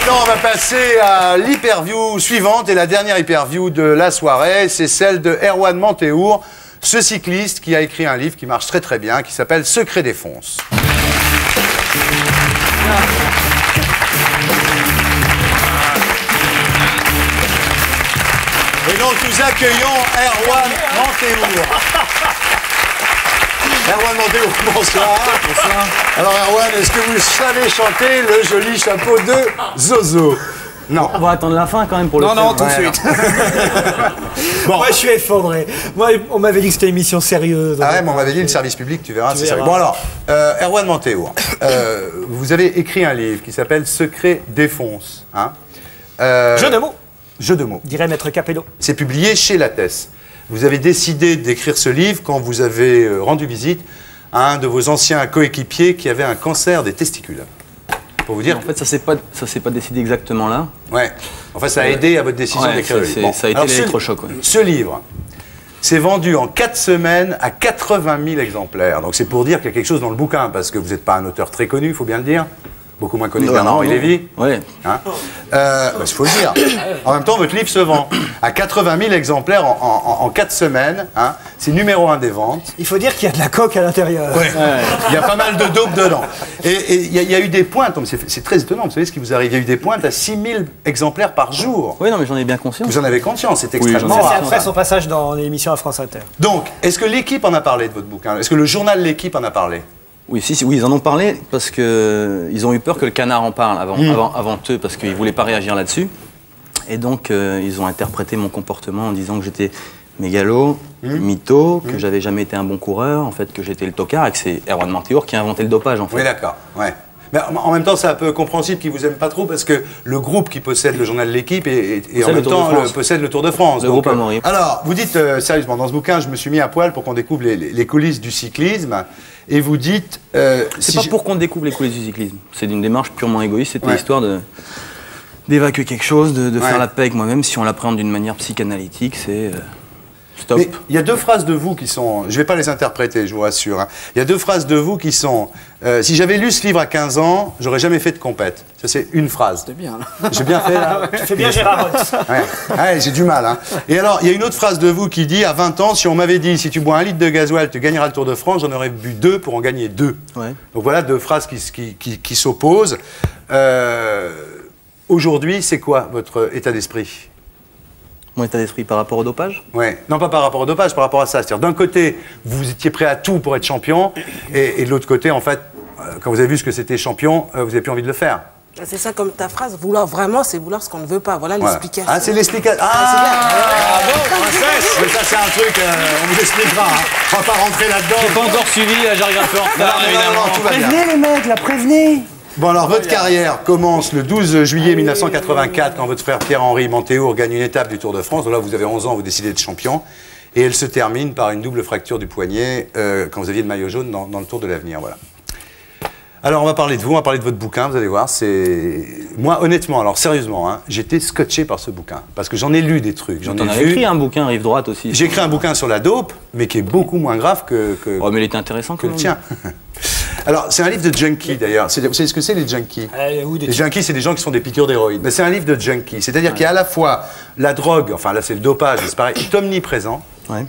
maintenant, on va passer à l'hyperview suivante et la dernière hyperview de la soirée. C'est celle de Erwan Manteour, ce cycliste qui a écrit un livre qui marche très très bien, qui s'appelle Secret des Fonces. Et donc nous accueillons Erwan Manteour. Erwan Manteour, bonsoir. Bonsoir. Alors Erwan, est-ce que vous savez chanter le joli chapeau de Zozo? Non. On va attendre la fin quand même pour le faire. Non, tout de suite. Bon. Moi, je suis effondré. Moi, on m'avait dit que c'était une émission sérieuse. Ah ouais, mais on m'avait dit le service public, tu verras, c'est sérieux. Bon alors, Erwan Manteour, vous avez écrit un livre qui s'appelle Secret des Fonces. Hein Jeu de mots. Jeu de mots. Dirait Maître Capello. C'est publié chez Lattès. Vous avez décidé d'écrire ce livre quand vous avez rendu visite à un de vos anciens coéquipiers qui avait un cancer des testicules. Pour vous dire. En fait, ça s'est pas décidé exactement là. Ouais. Enfin, ça a aidé à votre décision d'écrire le livre. Bon. Ça a été l'électrochoc. Ouais. Ce livre s'est vendu en 4 semaines à 80 000 exemplaires. Donc c'est pour dire qu'il y a quelque chose dans le bouquin, parce que vous n'êtes pas un auteur très connu, il faut bien le dire. Beaucoup moins connu que Bernard-Henri Lévy. Oui. Hein il faut le dire. En même temps, votre livre se vend à 80 000 exemplaires en 4 semaines. Hein. C'est numéro 1 des ventes. Il faut dire qu'il y a de la coque à l'intérieur. Ouais. Il y a pas mal de dope dedans. Et il y a eu des pointes, c'est très étonnant, vous savez ce qui vous arrive, il y a eu des pointes à 6 000 exemplaires par jour. Oui, non, mais j'en ai bien conscience. Vous en avez conscience, c'est extrêmement rare. C'est après son passage dans l'émission à France Inter. Donc, est-ce que l'équipe en a parlé de votre bouquin? Est-ce que le journal L'équipe en a parlé? Oui, oui, ils en ont parlé parce qu'ils ont eu peur que le Canard en parle avant eux, parce qu'ils ne voulaient pas réagir là-dessus. Et donc, ils ont interprété mon comportement en disant que j'étais mégalo, mytho, que j'avais jamais été un bon coureur, en fait, que j'étais le tocard et que c'est Erwan Manteour qui a inventé le dopage, en fait. Oui, d'accord, ouais. Mais en même temps, c'est un peu compréhensible qu'ils vous aiment pas trop parce que le groupe qui possède le journal L'Équipe et en même temps possède le Tour de France. Le groupe Amaury. Alors, vous dites sérieusement, dans ce bouquin, je me suis mis à poil pour qu'on découvre les coulisses du cyclisme. Et vous dites... c'est pas pour qu'on découvre les coulisses du cyclisme. C'est une démarche purement égoïste. C'était histoire d'évacuer quelque chose, de faire la paix avec moi-même. Si on l'appréhende d'une manière psychanalytique, c'est... Stop. Mais il y a 2 phrases de vous qui sont... Je ne vais pas les interpréter, je vous rassure. Hein. Il y a 2 phrases de vous qui sont... si j'avais lu ce livre à 15 ans, j'aurais jamais fait de compète. Ça, c'est une phrase. C'est bien, là. J'ai bien fait, là. Tu fais bien Gérard Rolls. Ouais, j'ai du mal. Hein. Et alors, il y a une autre phrase de vous qui dit, à 20 ans, si on m'avait dit, si tu bois 1 litre de gasoil, tu gagneras le Tour de France, j'en aurais bu 2 pour en gagner 2. Ouais. Donc voilà 2 phrases qui s'opposent. Aujourd'hui, c'est quoi votre état d'esprit? Mon état d'esprit par rapport au dopage? Ouais. Non, pas par rapport au dopage, par rapport à ça. C'est-à-dire, d'un côté, vous étiez prêt à tout pour être champion, et de l'autre côté, en fait, quand vous avez vu ce que c'était champion, vous n'avez plus envie de le faire. C'est ça comme ta phrase, vouloir vraiment, c'est vouloir ce qu'on ne veut pas. Voilà l'explication. Ah, c'est l'explication. Ah, bravo, princesse. Mais ça, c'est un truc, on vous expliquera. Hein. On va pas rentrer là-dedans. J'ai pas encore suivi, j'arrive un peu en retard, évidemment. Tout va bien. Prévenez les mecs, là, prévenez. Bon, alors, votre carrière commence le 12 juillet 1984, quand votre frère Pierre-Henri Manteour gagne une étape du Tour de France. Donc là, vous avez 11 ans, vous décidez d'être champion. Et elle se termine par une double fracture du poignet quand vous aviez le maillot jaune dans le Tour de l'Avenir. Voilà. Alors, on va parler de vous, on va parler de votre bouquin, vous allez voir. Moi, honnêtement, alors sérieusement, hein, j'étais scotché par ce bouquin. Parce que j'en ai lu des trucs. J'en ai écrit un bouquin, Rive Droite aussi. J'ai écrit un bouquin sur la dope, mais qui est beaucoup moins grave que oh, mais il était intéressant que le tien. Alors, c'est un livre de junkie, d'ailleurs. Vous savez ce que c'est, les junkies? Les junkies, c'est des gens qui font des piqûres d'héroïne. Mais c'est un livre de junkies. C'est-à-dire qu'il y a à la fois la drogue, enfin là, c'est le dopage, c'est pareil, est omniprésent. Ouais.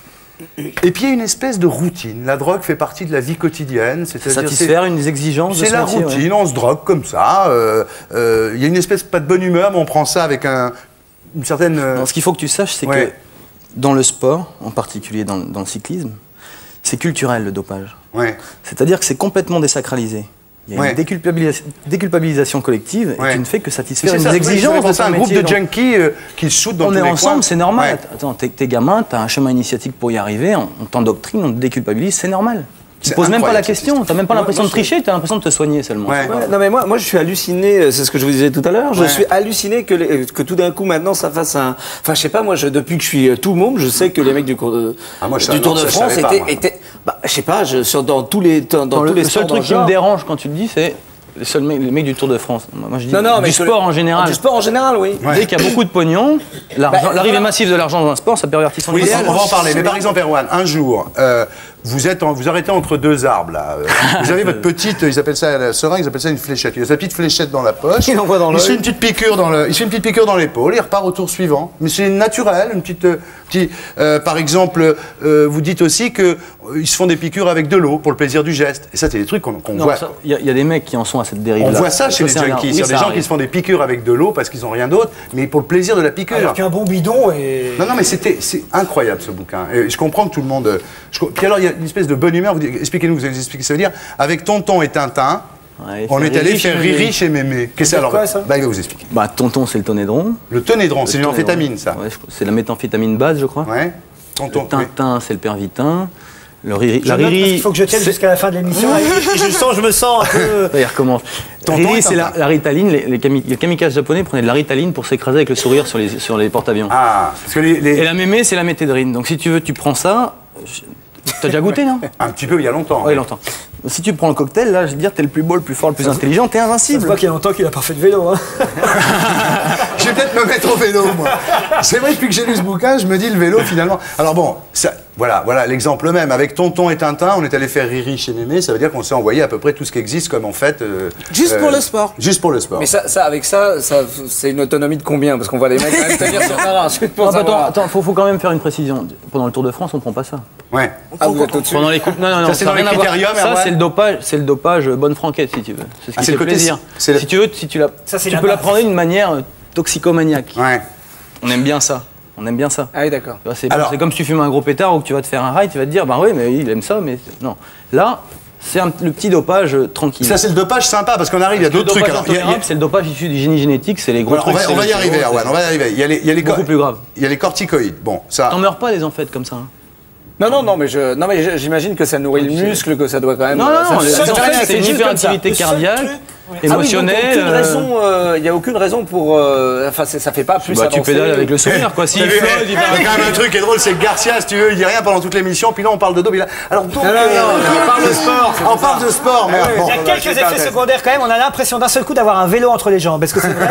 Et puis il y a une espèce de routine. La drogue fait partie de la vie quotidienne. Satisfaire une exigence de c'est la métier, routine, on se drogue comme ça. Il y a une espèce, pas de bonne humeur, mais on prend ça avec une certaine... Non, ce qu'il faut que tu saches, c'est que dans le sport, en particulier dans le cyclisme, c'est culturel le dopage. Ouais. C'est-à-dire que c'est complètement désacralisé. Il y a une déculpabilisation collective et qui ne fait que satisfaire une exigence de c'est un groupe de junkies qui se shootent dans tous les coins. On est ensemble, c'est normal. Attends, t'es gamin, t'as un chemin initiatique pour y arriver, on t'endoctrine, on te déculpabilise, c'est normal. Tu ne poses même pas la question, t'as même pas l'impression de tricher, t'as l'impression de te soigner seulement. Ouais, non mais moi je suis halluciné, c'est ce que je vous disais tout à l'heure, je suis halluciné que tout d'un coup maintenant ça fasse un... Enfin je sais pas, moi depuis que je suis tout môme, je sais que les mecs du Tour de France étaient... Bah, je sais pas, dans tous les sports. Le seul truc qui me dérange quand tu le dis, c'est les mecs du Tour de France. Moi je dis du sport en général. Du sport en général, oui. Dès qu'il y a beaucoup de pognon, l'arrivée massive de l'argent dans un sport, ça pervertit son idéal. On va en parler. Mais par exemple, Erwan, un jour, vous arrêtez entre deux arbres, là. Vous avez votre petite, ils appellent ça, la seringue, ils appellent ça une fléchette. Il a sa petite fléchette dans la poche. Il envoie dans il se fait une petite piqûre dans l'épaule, il repart au tour suivant. Mais c'est naturel, une petite, par exemple, vous dites aussi qu'ils se font des piqûres avec de l'eau pour le plaisir du geste. Et ça, c'est des trucs qu'on voit. Il y a des mecs qui en sont à cette dérive-là. On voit ça chez les junkies. Il y a des gens qui se font des piqûres avec de l'eau parce qu'ils n'ont rien d'autre, mais pour le plaisir de la piqûre. Alors qu'un bon bidon et... Non, mais c'est incroyable ce bouquin. Et je comprends que tout le monde... Puis alors, il y a une espèce de bonne humeur. Expliquez-nous, vous allez nous expliquer ce que ça veut dire. Avec Tonton et Tintin, on est allé faire Riri chez Mémé. Qu'est-ce que c'est alors? Quoi, ça? Il va vous expliquer. Tonton, c'est le tonédron. Le tonédron, c'est une amphétamine, ça. Ouais, c'est la méthamphétamine base, je crois. Ouais. Tonton, Tintin, c'est le pervitin. Le Riri, il faut que je tienne jusqu'à la fin de l'émission. Je me sens un peu... Il recommence. Riri, c'est la Ritaline. Les kamikazes japonais prenaient de la Ritaline pour s'écraser avec le sourire sur les porte-avions. Ah, parce que Et la Mémé, c'est la méthédrine. Donc si tu veux, tu prends ça. T'as déjà goûté, non? Un petit peu, il y a longtemps. Oui, longtemps. Si tu prends le cocktail, là, je veux dire, t'es le plus beau, le plus fort, le plus intelligent, t'es invincible. Je vois qu'il y a longtemps qu'il a pas fait de vélo. Hein. Je vais peut-être me mettre au vélo, moi. C'est vrai, depuis que j'ai lu ce bouquin, je me dis le vélo, finalement. Alors bon, ça, voilà l'exemple même. Avec Tonton et Tintin, on est allé faire Riri chez Mémé. Ça veut dire qu'on s'est envoyé à peu près tout ce qui existe comme en fait. Juste pour le sport. Juste pour le sport. Mais avec ça, c'est une autonomie de combien? Parce qu'on voit les mecs quand même tenir sur un ensuite pour attends, faut quand même faire une précision. Pendant le Tour de France, on prend pas ça. Ouais. Vous êtes au-dessus. Pendant les coupes, non, ça c'est dans les critériums. Ça c'est le dopage bonne franquette si tu veux. C'est ce qui fait côté plaisir. Si tu veux, tu peux la prendre d'une manière toxicomaniaque. Ouais. On aime bien ça. Ah oui, d'accord. C'est comme si tu fumes un gros pétard ou que tu vas te faire un ride, tu vas te dire, bah oui, mais il aime ça, mais non. Là, c'est le petit dopage tranquille. Ça, c'est le dopage sympa parce qu'on arrive, il y a d'autres trucs. C'est le dopage issu du génie génétique, c'est les gros trucs. On va y arriver, Erwan, on va y arriver. Il y a les beaucoup plus grave. Il y a les corticoïdes. Bon, ça. T'en meurs pas des amphètes comme ça. Non, mais j'imagine que ça nourrit le muscle, que ça doit quand même. Non, c'est une hyperactivité cardiaque, émotionnelle. Il n'y a aucune raison pour. Enfin, ça fait pas plus avancer. Tu pédales avec le sourire, quoi. Il y a quand même un truc qui est drôle, c'est que Garcia, si tu veux, il dit rien pendant toute l'émission, puis là on parle de dos. Alors donc, on parle de sport. On parle de sport, mais il y a quelques effets secondaires quand même. On a l'impression d'un seul coup d'avoir un vélo entre les jambes. Est-ce que c'est vrai?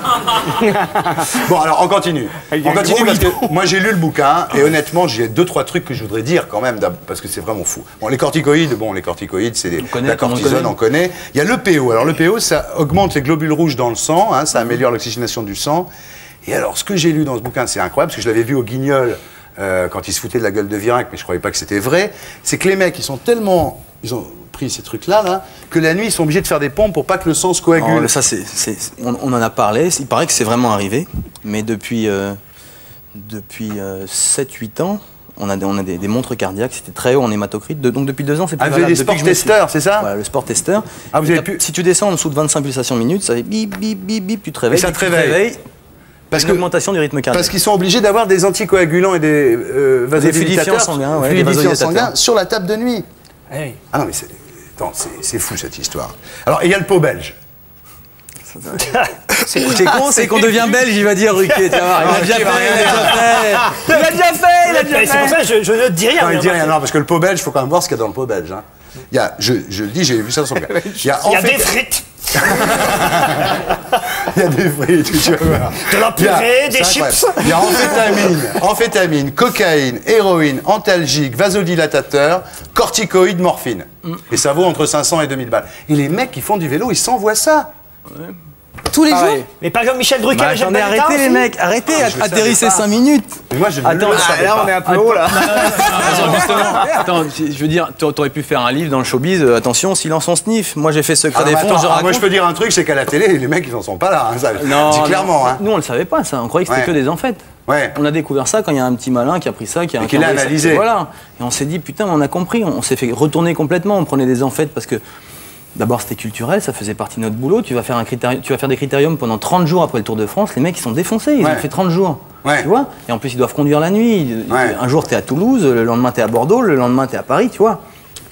Bon, alors on continue. On continue parce que moi j'ai lu le bouquin et honnêtement j'ai 2-3 trucs que je voudrais dire quand même parce que c'est vraiment fou. Bon, les corticoïdes, c'est la cortisone, on connaît. Il y a l'EPO. Alors l'EPO, ça augmente les globules rouges dans le sang, hein, ça améliore l'oxygénation du sang. Et alors, ce que j'ai lu dans ce bouquin, c'est incroyable, parce que je l'avais vu au Guignol quand ils se foutaient de la gueule de Virenque, mais je croyais pas que c'était vrai. C'est que les mecs, ils ont pris ces trucs-là, là, que la nuit, ils sont obligés de faire des pompes pour pas que le sang se coagule. Non, ça, on en a parlé. Il paraît que c'est vraiment arrivé, mais depuis 7-8 ans. On a des montres cardiaques, c'était très haut en hématocrit. Donc depuis 2 ans, c'est plus valable. Vous avez des sport testeurs, c'est ça? Voilà, le sport testeur. Ah, vous avez pu... Si tu descends en dessous de 25 pulsations minutes, ça fait bip, bip, bip, bip, tu te réveilles. Et ça te réveille. Parce que augmentation du rythme cardiaque. Parce qu'ils sont obligés d'avoir des anticoagulants et des vasodilatateurs, fluidifiants sanguins sur la table de nuit. Hey. Ah non, mais c'est fou cette histoire. Alors, il y a le pot belge. C'est con, c'est qu'on devient belge, il va dire Ruquier. Il a déjà fait. C'est pour ça que je ne dis rien. Non, il dit rien, non, parce que le pot belge, il faut quand même voir ce qu'il y a dans le pot belge. Hein. Il y a, je le dis, j'ai vu ça dans son cas. Il y a des frites. Il y a des frites, tu vas voir. De la purée, des chips. Il y a amphétamine, cocaïne, héroïne, antalgique, vasodilatateurs, corticoïdes, morphine. Et ça vaut entre 500 et 2000 balles. Et les mecs qui font du vélo, ils s'envoient ça. Ouais. Tous les jours. Mais par exemple, Michel Drucker, attendez, arrêtez les mecs, arrêtez, atterrissez 5 minutes. Mais moi, je ne Attends, le savais là, pas. on est un peu haut, là. Attends, je veux dire, t'aurais pu faire un livre dans le showbiz, attention, silence on sniff. Moi, j'ai fait Secret des fonds, moi, je peux dire un truc, c'est qu'à la télé, les mecs, ils n'en sont pas là. Hein, ça, non, clairement. Hein. Nous, on le savait pas, ça. On croyait que c'était que des amphètes. Ouais. On a découvert ça quand il y a un petit malin qui a pris ça, qui l'a analysé. Voilà. Et on s'est dit, putain, on a compris. On s'est fait retourner complètement. On prenait des amphètes parce que. D'abord, c'était culturel, ça faisait partie de notre boulot. Tu vas faire des critériums pendant 30 jours après le Tour de France. Les mecs, ils sont défoncés. Ils ont fait 30 jours. Ouais. Tu vois? Et en plus, ils doivent conduire la nuit. Ouais. Un jour, tu es à Toulouse, le lendemain, tu es à Bordeaux, le lendemain, tu es à Paris, tu vois.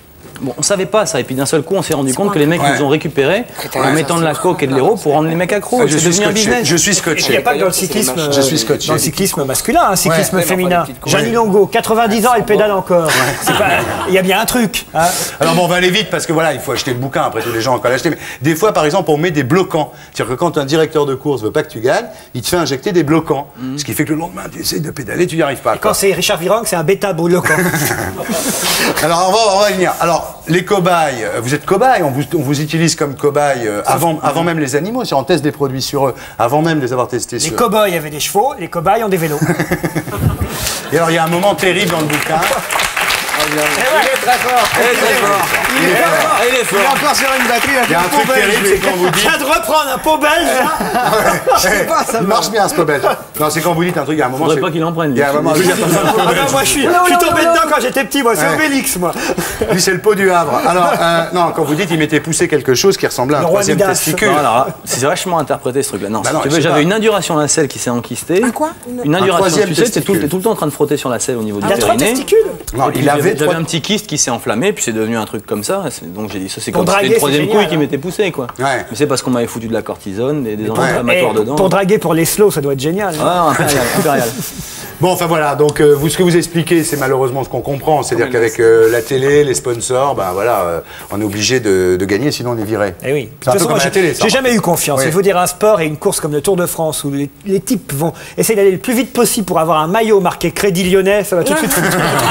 Bon, on savait pas ça, et puis d'un seul coup, on s'est rendu compte que les mecs nous ont récupérés en mettant de la coke et de l'héros pour rendre les mecs accros. Je suis scotché. Je suis scotché. Il n'y a pas que dans le cyclisme. Je suis scotché. Dans le cyclisme masculin, un cyclisme féminin. Gianni Longo, 90 ans, elle pédale encore. Il y a bien un truc. Hein. Alors bon, on va aller vite parce que voilà, il faut acheter le bouquin. Après, tous les gens ont encore l'acheter. Mais des fois, par exemple, on met des bloquants. C'est-à-dire que quand un directeur de course veut pas que tu gagnes, il te fait injecter des bloquants. Ce qui fait que le lendemain, tu essayes de pédaler, tu n'y arrives pas. Et quand c'est Richard Virenque, c'est un bêta-bloquant. Alors, on va venir. Alors, les cobayes, vous êtes cobayes, on vous utilise comme cobayes avant même les animaux. On teste des produits sur eux, avant même de les avoir testés sur eux. Les cow-boys avaient des chevaux, les cobayes ont des vélos. Et alors, il y a un moment terrible dans le bouquin. Il est très fort. Il est fort. Il est encore sur une batterie. Il y a un truc terrible, c'est quand vous dites... Je viens de reprendre un pot belge, là. Il marche bien, ce pot belge. Non, c'est quand vous dites un truc, il y a un moment... Faudrait pas qu'il en prenne. Il y a un moment... Moi, je suis tombé dedans quand j'étais petit, moi. C'est Obélix, moi. Lui, c'est le pot du Havre. Alors, non, quand vous dites, il m'était poussé quelque chose qui ressemblait à un troisième testicule. Non, alors, c'est vachement interprété, ce truc-là. Non, Bah si non, tu veux, j'avais une induration à la selle qui s'est enquistée. Un quoi? Une induration, troisième tu sais, t'es tout testicule. le temps en train de frotter sur la selle au niveau du Il y a 3 périnée. testicules. Non, il avait J'avais un petit kyste qui s'est enflammé, puis c'est devenu un truc comme ça. Donc j'ai dit, ça c'est Pour comme si c'était draguer, une troisième c'est couille génial, qui m'était poussée, quoi. Ouais. Mais c'est parce qu'on m'avait foutu de la cortisone, des anti-inflammatoires dedans. Pour draguer pour les slows, ça doit être génial. Ah, impérial. Bon, enfin voilà, donc ce que vous expliquez, c'est malheureusement ce qu'on comprend. C'est-à-dire qu'avec la télé, les sponsors, ben voilà, on est obligé de gagner, sinon on est viré. Eh oui. C'est un peu comme à la télé, ça. J'ai jamais eu confiance. Oui. Il faut dire un sport et une course comme le Tour de France où les types vont essayer d'aller le plus vite possible pour avoir un maillot marqué Crédit Lyonnais, ça va tout de suite.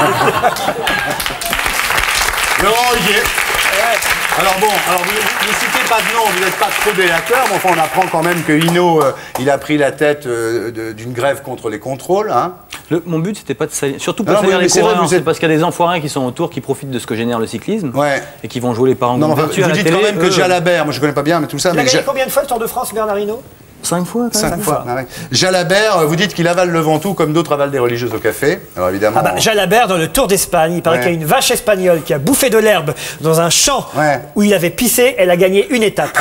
Laurent Huguet. Alors bon, vous ne citez pas de nom, vous n'êtes pas trop délateur, mais enfin on apprend quand même que Hinault, il a pris la tête d'une grève contre les contrôles. Hein. Mon but, c'était pas de salir, surtout pas de salir les coureurs, c'est parce qu'il y a des enfoirés qui sont autour, qui profitent de ce que génère le cyclisme, et qui vont jouer les parents. Non, enfin, vous dites quand même que Jalabert, moi je connais pas bien, mais tout ça. Il a gagné combien de fois le Tour de France, Bernard Hinault? 5 fois. 5 fois. Ah ouais. Jalabert, vous dites qu'il avale le Ventoux comme d'autres avalent des religieuses au café. Alors évidemment. Ah bah, Jalabert, dans le Tour d'Espagne, il paraît qu'il y a une vache espagnole qui a bouffé de l'herbe dans un champ où il avait pissé, elle a gagné une étape.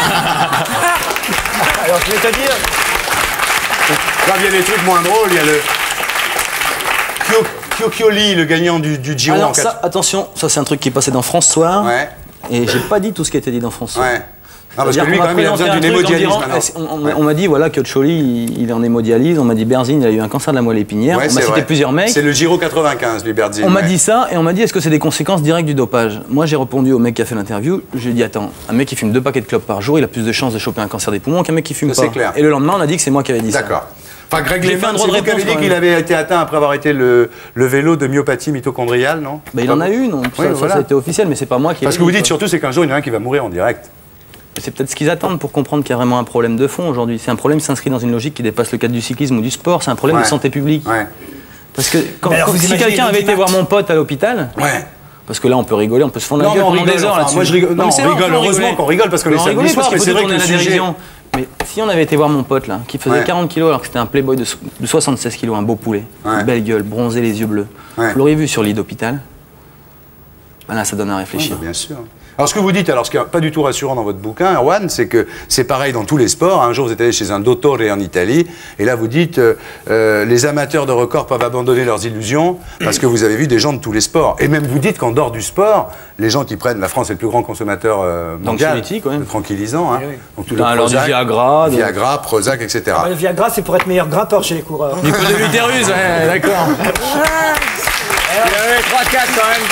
Alors je vais te dire. Là, il y a des trucs moins drôles, il y a le. Chiocchioli, le gagnant du Giro. Alors ça, attention, ça c'est un truc qui est passé dans France Soir. Ouais. Et j'ai pas dit tout ce qui a été dit dans France Soir. Ouais. Non, parce que lui, quand même, il a besoin d'une hémodialyse maintenant. On m'a dit, voilà, Chiocchioli, il est en hémodialyse. On m'a dit, Berzine, il a eu un cancer de la moelle épinière. Ouais, on m'a cité plusieurs mecs. C'est le Giro 95, lui, Berzine. On m'a dit ça, et on m'a dit, est-ce que c'est des conséquences directes du dopage? Moi, j'ai répondu au mec qui a fait l'interview. J'ai dit, attends, un mec qui fume 2 paquets de clopes par jour, il a plus de chances de choper un cancer des poumons qu'un mec qui fume pas. Clair. Et le lendemain, on a dit que c'est moi qui avais dit ça. D'accord. Enfin, Greg J'ai fait un Lehmann, droit de c'est vous qui avez réponse, dit qu'il avait été atteint après avoir été le vélo de myopathie mitochondriale, non? Bah, il en a eu, non? Ça a été officiel, mais c'est pas moi qui ai dit. Parce que vous dites surtout, c'est qu'un jour, il y en a un qui va mourir en direct. C'est peut-être ce qu'ils attendent pour comprendre qu'il y a vraiment un problème de fond aujourd'hui. C'est un problème qui s'inscrit dans une logique qui dépasse le cadre du cyclisme ou du sport. C'est un problème de santé publique. Ouais. Parce que si quelqu'un avait été voir mon pote à l'hôpital, parce que là on peut rigoler, on peut se fondre la gueule pendant des heures là-dessus. Moi je rigole. Non, on rigole. Heureusement qu'on rigole parce que les samedis soirs, c'est vrai que le sujet. Mais si on avait été voir mon pote là, qui faisait 40 kilos alors que c'était un playboy de 76 kilos, un beau poulet, une belle gueule, bronzé, les yeux bleus, vous l'auriez vu sur lit d'hôpital, ben là ça donne à réfléchir. Bien sûr. Alors ce que vous dites, alors ce qui n'est pas du tout rassurant dans votre bouquin, Erwan, c'est que c'est pareil dans tous les sports. Un jour vous êtes allé chez un dottore en Italie, et là vous dites les amateurs de records peuvent abandonner leurs illusions parce que vous avez vu des gens de tous les sports. Et même vous dites qu'en dehors du sport, les gens qui prennent, la France est le plus grand consommateur mondial de tranquillisants, hein. Donc tout le alors Prozac, du Viagra, Prozac, etc. Le Viagra, c'est pour être meilleur grimpeur chez les coureurs. Du coup de l'utérus, d'accord. Il y avait 3-4 quand même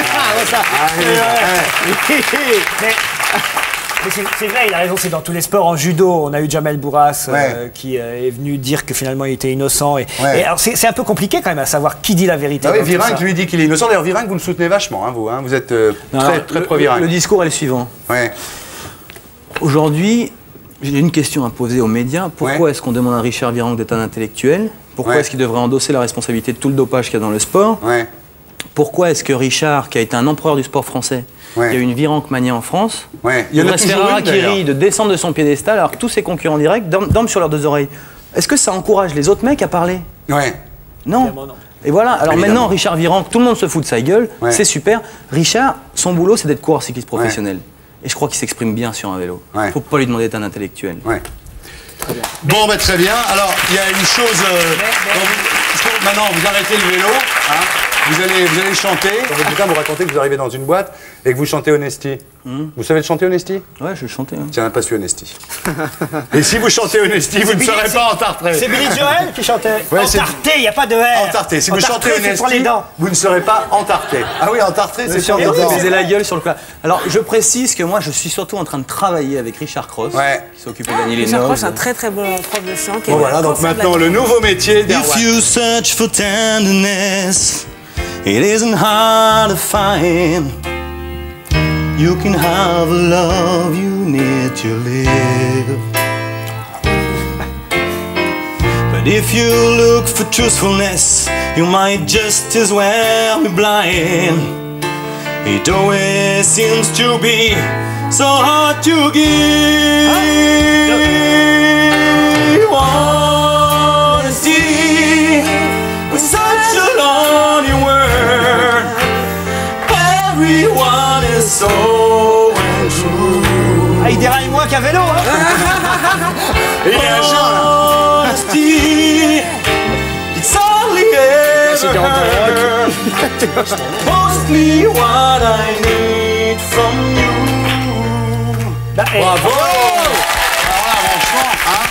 Mais c'est vrai, il a raison, c'est dans tous les sports. En judo, on a eu Jamel Bourras qui est venu dire que finalement il était innocent. Et alors c'est un peu compliqué quand même à savoir qui dit la vérité. Ah oui, Virenque lui dit qu'il est innocent. D'ailleurs, Virenque, vous le soutenez vachement, hein, vous. Hein, vous êtes très pro-Virenque. Le discours est le suivant. Aujourd'hui, j'ai une question à poser aux médias. Pourquoi est-ce qu'on demande à Richard Virenque d'être un intellectuel? Pourquoi est-ce qu'il devrait endosser la responsabilité de tout le dopage qu'il y a dans le sport? Pourquoi est-ce que Richard, qui a été un empereur du sport français, qui a eu une Virenque mania en France, il devrait se faire harakiri de descendre de son piédestal alors que tous ses concurrents directs dorment sur leurs 2 oreilles? Est-ce que ça encourage les autres mecs à parler? Non. Et voilà, alors maintenant Richard Virenque, tout le monde se fout de sa gueule, c'est super. Richard, son boulot c'est d'être coureur cycliste professionnel. Et je crois qu'il s'exprime bien sur un vélo. Il ne faut pas lui demander d'être un intellectuel. Très bien. Bon, très bien. Alors, il y a une chose... maintenant, vous arrêtez le vélo. Hein. vous allez chanter. Dans votre bouquin, vous racontez que vous arrivez dans une boîte et que vous chantez Honesty. Vous savez le chanter Honesty? Ouais, je le chantais. Hein. Tiens, pas su Honesty. Et si vous chantez Honesty, vous ne serez pas entartré. C'est Billy Joel qui chantait. Ouais, entarté, il n'y a pas de R. Entarté. Si vous chantez Honesty, vous ne serez pas entarté. Ah oui, entarté, c'est sur les dents. Baiser la gueule sur le plat. Alors, je précise que moi, je suis surtout en train de travailler avec Richard Cross, qui s'occupe de gagner les Richard notes. Cross, un très très bon prof de chant. Bon, voilà, donc maintenant, le nouveau métier d'Erwan. If you search for tenderness, it isn't hard to find. You can have a love you need to live. But if you look for truthfulness, you might just as well be blind. It always seems to be so hard to give. Honesty was such a lonely word. Everyone is so untrue. Ah, il déraille moins qu'un vélo, hein. Et il y a un chant, là. Honesty, it's only ever heard. Mostly what I need from you. Bravo. Alors là, franchement, hein.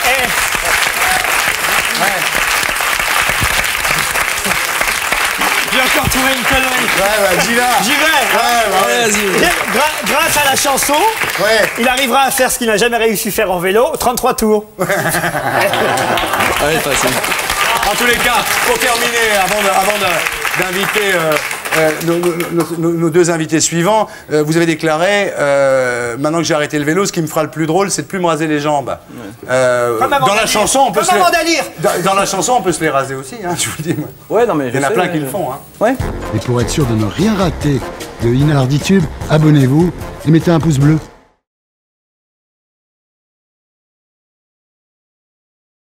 J'ai encore trouvé une connerie. Ouais, j'y vais. J'y vais. Ouais. Grâce à la chanson, Ouais. il arrivera à faire ce qu'il n'a jamais réussi à faire en vélo, 33 tours. Ouais, facile. En tous les cas, pour terminer, avant d'inviter nos deux invités suivants, vous avez déclaré, maintenant que j'ai arrêté le vélo, ce qui me fera le plus drôle, c'est de plus me raser les jambes. Dans la chanson, on peut se dans la chanson, on peut se les raser aussi, hein, je vous le dis. Moi. Ouais, non, mais il y en a plein qui le font. Hein. Ouais. Et pour être sûr de ne rien rater de Inarditube, abonnez-vous et mettez un pouce bleu.